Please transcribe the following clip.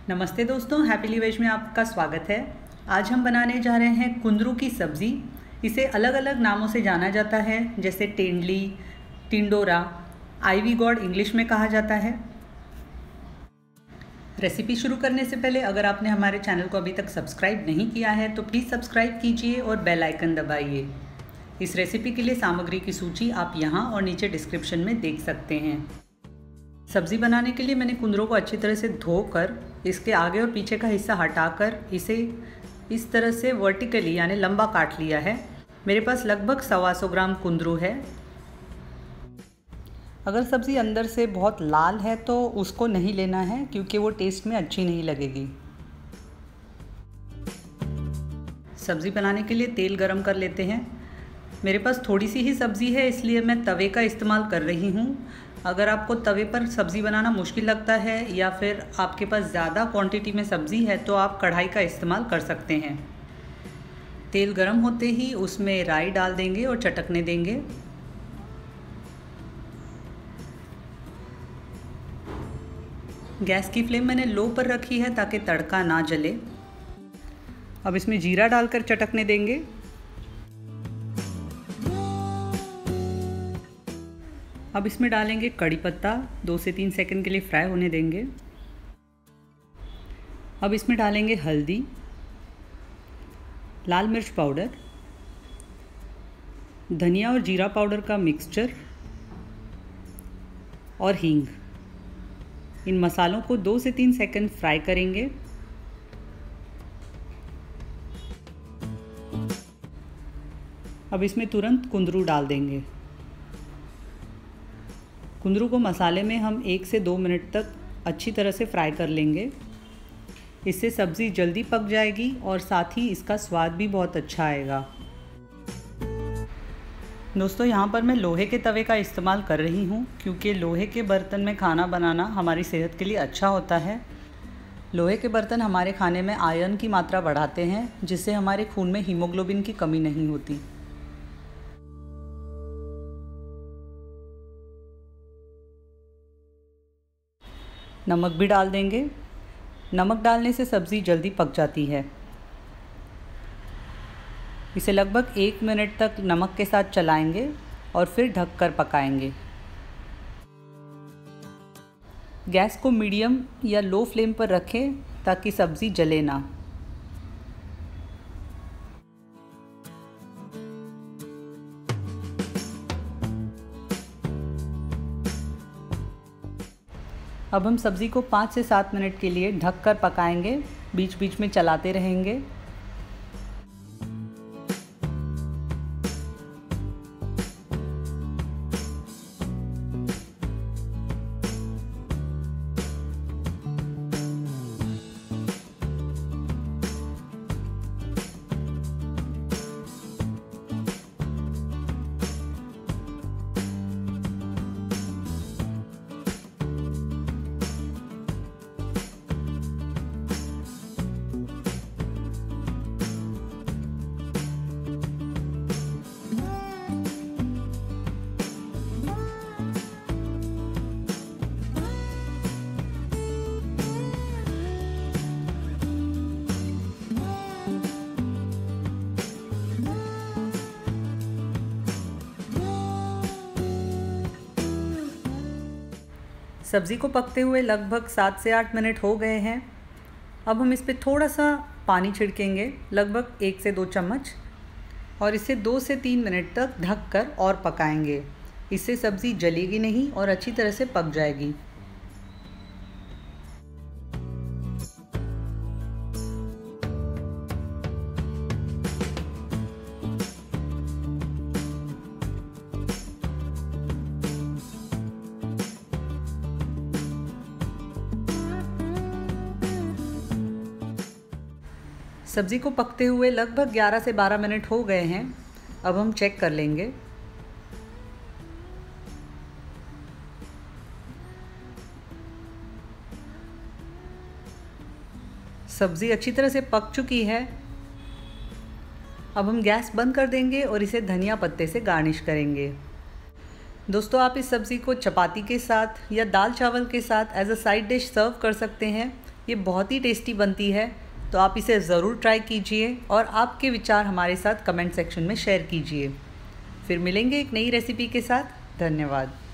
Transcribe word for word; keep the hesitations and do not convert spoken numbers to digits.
नमस्ते दोस्तों, happily veg में आपका स्वागत है। आज हम बनाने जा रहे हैं कुंदरू की सब्ज़ी। इसे अलग अलग नामों से जाना जाता है, जैसे टेंडली, टिंडोरा, आईवी गॉड इंग्लिश में कहा जाता है। रेसिपी शुरू करने से पहले अगर आपने हमारे चैनल को अभी तक सब्सक्राइब नहीं किया है तो प्लीज़ सब्सक्राइब कीजिए और बेल आइकन दबाइए। इस रेसिपी के लिए सामग्री की सूची आप यहाँ और नीचे डिस्क्रिप्शन में देख सकते हैं। सब्ज़ी बनाने के लिए मैंने कुंदरू को अच्छी तरह से धोकर इसके आगे और पीछे का हिस्सा हटाकर इसे इस तरह से वर्टिकली यानी लंबा काट लिया है। मेरे पास लगभग सवा सौ ग्राम कुंदरू है। अगर सब्ज़ी अंदर से बहुत लाल है तो उसको नहीं लेना है, क्योंकि वो टेस्ट में अच्छी नहीं लगेगी। सब्ज़ी बनाने के लिए तेल गरम कर लेते हैं। मेरे पास थोड़ी सी ही सब्ज़ी है, इसलिए मैं तवे का इस्तेमाल कर रही हूँ। अगर आपको तवे पर सब्ज़ी बनाना मुश्किल लगता है या फिर आपके पास ज़्यादा क्वांटिटी में सब्ज़ी है तो आप कढ़ाई का इस्तेमाल कर सकते हैं। तेल गरम होते ही उसमें राई डाल देंगे और चटकने देंगे। गैस की फ्लेम मैंने लो पर रखी है ताकि तड़का ना जले। अब इसमें जीरा डालकर चटकने देंगे। अब इसमें डालेंगे कड़ी पत्ता, दो से तीन सेकंड के लिए फ्राई होने देंगे। अब इसमें डालेंगे हल्दी, लाल मिर्च पाउडर, धनिया और जीरा पाउडर का मिक्सचर और हींग। इन मसालों को दो से तीन सेकंड फ्राई करेंगे। अब इसमें तुरंत कुंदरू डाल देंगे। कुंदरू को मसाले में हम एक से दो मिनट तक अच्छी तरह से फ्राई कर लेंगे। इससे सब्ज़ी जल्दी पक जाएगी और साथ ही इसका स्वाद भी बहुत अच्छा आएगा। दोस्तों, यहाँ पर मैं लोहे के तवे का इस्तेमाल कर रही हूँ, क्योंकि लोहे के बर्तन में खाना बनाना हमारी सेहत के लिए अच्छा होता है। लोहे के बर्तन हमारे खाने में आयरन की मात्रा बढ़ाते हैं, जिससे हमारे खून में हीमोग्लोबिन की कमी नहीं होती। नमक भी डाल देंगे। नमक डालने से सब्ज़ी जल्दी पक जाती है। इसे लगभग एक मिनट तक नमक के साथ चलाएंगे और फिर ढककर पकाएंगे। गैस को मीडियम या लो फ्लेम पर रखें ताकि सब्ज़ी जले ना। अब हम सब्ज़ी को पाँच से सात मिनट के लिए ढककर पकाएंगे, बीच बीच में चलाते रहेंगे। सब्ज़ी को पकते हुए लगभग सात से आठ मिनट हो गए हैं। अब हम इस पर थोड़ा सा पानी छिड़केंगे, लगभग एक से दो चम्मच, और इसे दो से तीन मिनट तक ढककर और पकाएंगे। इससे सब्ज़ी जलेगी नहीं और अच्छी तरह से पक जाएगी। सब्ज़ी को पकते हुए लगभग ग्यारह से बारह मिनट हो गए हैं। अब हम चेक कर लेंगे। सब्ज़ी अच्छी तरह से पक चुकी है। अब हम गैस बंद कर देंगे और इसे धनिया पत्ते से गार्निश करेंगे। दोस्तों, आप इस सब्ज़ी को चपाती के साथ या दाल चावल के साथ as a side dish serve कर सकते हैं। ये बहुत ही टेस्टी बनती है, तो आप इसे ज़रूर ट्राई कीजिए और आपके विचार हमारे साथ कमेंट सेक्शन में शेयर कीजिए। फिर मिलेंगे एक नई रेसिपी के साथ। धन्यवाद।